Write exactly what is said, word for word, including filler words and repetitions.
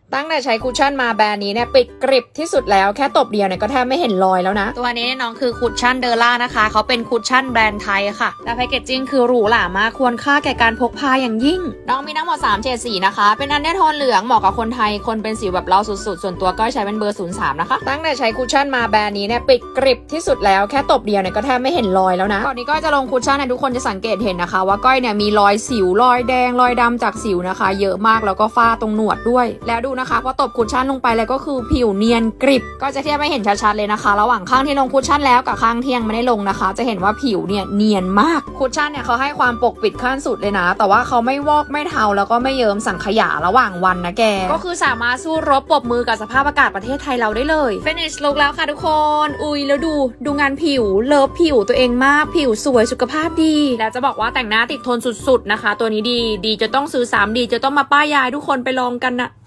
ตั้งแต่ใช้คุชชั่นมาแบรนด์นี้เนี่ยปิดกริบที่สุดแล้วแค่ตบเดียวเนี่ยก็แทบไม่เห็นรอยแล้วนะตัวนี้น้องคือคุชชั่นเดอร่านะคะเขาเป็นคุชชั่นแบรนด์ไทยค่ะและแพคเกจจิ้งคือหรูหรามากควรค่าแก่การพกพาอย่างยิ่งน้องมีทั้งหมดสามเฉดสีนะคะเป็นอันเดอร์โทนเหลืองเหมาะกับคนไทยคนเป็นสิวแบบเราสุดๆส่วนตัวก็ใช้เป็นเบอร์ศูนย์สามนะคะตั้งแต่ใช้คุชชั่นมาแบรนด์นี้เนี่ยปิดกริบที่สุดแล้วแค่ตบเดียวเนี่ยก็แทบไม่เห็นรอยแล้วนะก่อนนี้ก็จะลงคุชชั่นเนี่ยทุกคนจะสังเกตเห็นนะคะว่าก้อยเนี่ยมีรอยสิวรอยแดงรอยดำจากสิวนะคะเยอะมากแล้วก็ฝ้าตรงหนวดด้วยแล้วดูนะคะพอตบคุชชั่นลงไปแล้วก็คือผิวเนียนกริบก็จะเทียบให้เห็นชัดๆเลยนะคะระหว่างข้างที่ลงคุชชั่นแล้วกับข้างที่ยังไม่ได้ลงนะคะจะเห็นว่าผิวเนี่ยเนียนมากคุชชั่นเนี่ยเขาให้ความปกปิดขั้นสุดเลยนะแต่ว่าเขาไม่วอกไม่เทาแล้วก็ไม่เยิ้มสังขยาระหว่างวันนะแกก็คือสามารถสู้รบปรบมือกับสภาพอากาศประเทศไทยเราได้เลย finish look แล้วค่ะทุกคนอุ้ยแล้วดูดูงานผิวเลิฟผิวตัวเองมากผิวสวยสุขภาพดีแล้วจะบอกว่าแต่งหน้าติดทนสุดๆนะคะตัวนี้ดีดีจะต้องซื้อสามดีจะต้องมาป้ายยายทุกคนไปลองกันนะ